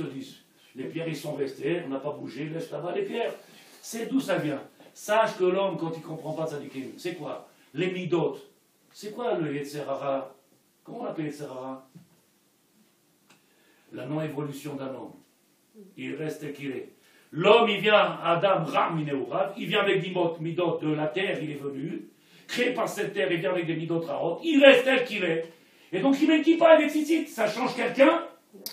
je te dis? Les pierres, ils sont restés, on n'a pas bougé, laisse là-bas les pierres. C'est d'où ça vient. Sache que l'homme, quand il ne comprend pas tzadikim, c'est quoi? Les midot. C'est quoi le Yetzer Hara? Comment on appelle Yetzer Hara? La non-évolution d'un homme. Il reste tel qu'il est. L'homme, il vient, Adam, Ram, Minéourav, il vient avec des midot de la terre, il est venu. Créé par cette terre, il vient avec des midot Raot. Il reste tel qu'il est. Et donc, il met qui pas avec tzitzit. Ça change quelqu'un?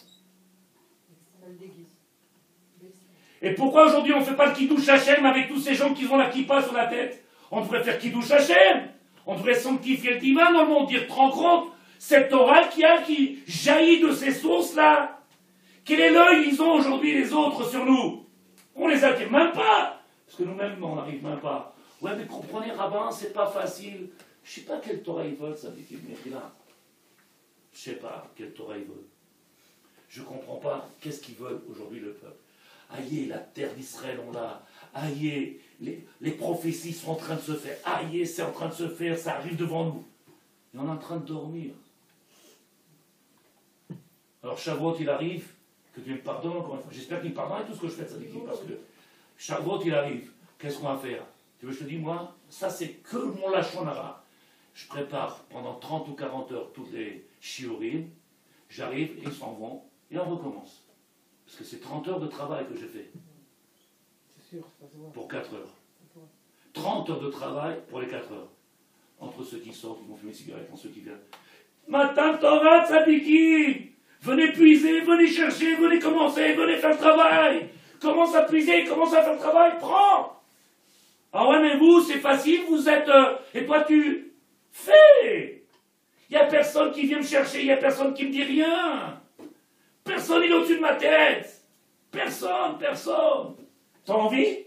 Et pourquoi aujourd'hui on ne fait pas le Kiddush Hashem avec tous ces gens qui ont la kippa sur la tête? On devrait faire Kiddush Hashem. On devrait sanctifier le divin dans le monde, dire, te rends compte, cette Torah qui jaillit de ces sources-là. Quel est l'œil ils ont aujourd'hui les autres sur nous? On les attire même pas. Parce que nous-mêmes, on n'arrive même pas. Ouais, mais comprenez, rabbin, c'est pas facile. Je sais pas quelle Torah ils veulent, ça dit là. Je sais pas quelle Torah ils veulent. Je comprends pas qu'est-ce qu'ils veulent aujourd'hui le peuple. Aïe, la terre d'Israël, on l'a. Aïe, les prophéties sont en train de se faire. Aïe, c'est en train de se faire, ça arrive devant nous. Et on est en train de dormir. Alors Shavuot, il arrive, que Dieu me pardonne encore une fois. J'espère qu'il me pardonne tout ce que je fais de Tzadikim, parce que Shavuot, il arrive. Qu'est-ce qu'on va faire? Tu veux que je te dise, moi, ça c'est que mon Lachon Hara. Je prépare pendant 30 ou 40 heures toutes les shiurim. J'arrive, ils s'en vont, et on recommence. Parce que c'est 30 heures de travail que je fais. C'est sûr, ça se voit. Pour 4 heures. 30 heures de travail pour les 4 heures. Entre ceux qui sortent, qui vont fumer une cigarette, entre ceux qui viennent. Matin Torah Tzadiki! Venez puiser, venez chercher, venez commencer, venez faire le travail! Commence à puiser, commence à faire le travail, prends! Ah ouais, mais vous, c'est facile, vous êtes... et toi, tu fais! Il n'y a personne qui vient me chercher, il n'y a personne qui me dit rien! Personne n'est au-dessus de ma tête. Personne. T'as envie?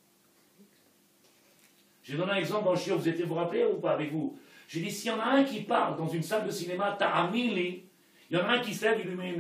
J'ai donné un exemple dans le chiot, vous vous rappelez ou pas avec vous? J'ai dit, s'il y en a un qui parle dans une salle de cinéma, ta'amili, il y en a un qui se lève, il lui met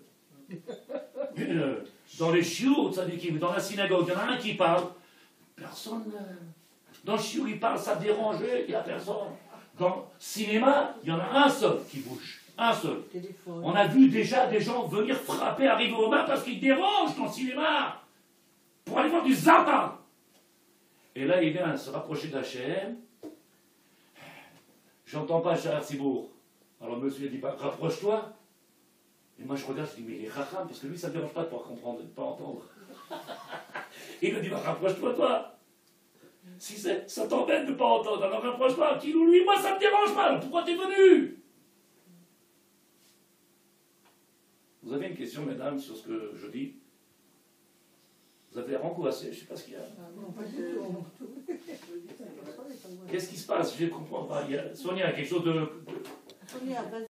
une dans les chiots, dans la synagogue, il y en a un qui parle. Personne. Dans le chiot, il parle, ça dérange, il n'y a personne. Dans le cinéma, il y en a un seul qui bouge. Un seul. On a vu déjà des gens venir frapper, arriver aux mains parce qu'ils dérangent dans le cinéma. Pour aller voir du Zata. Et là, il vient se rapprocher d'Hachem. J'entends pas Shahar Sibour. Alors le monsieur dit, bah, rapproche-toi. Et moi je regarde, je dis, mais il est racham, parce que lui ça ne dérange pas de pas comprendre, de ne pas entendre. Il me dit, bah, rapproche-toi, toi. Si ça t'embête de ne pas entendre, alors rapproche-toi. Qui lui, moi ça ne me dérange pas. Alors pourquoi t'es venu? Vous avez une question, mesdames, sur ce que je dis? Vous avez l'air angoissé, je ne sais pas ce qu'il y a. Non, pas du tout. Qu'est-ce qui se passe? Je ne comprends pas. Sonia, il y a quelque chose de... Sonia, vas-y.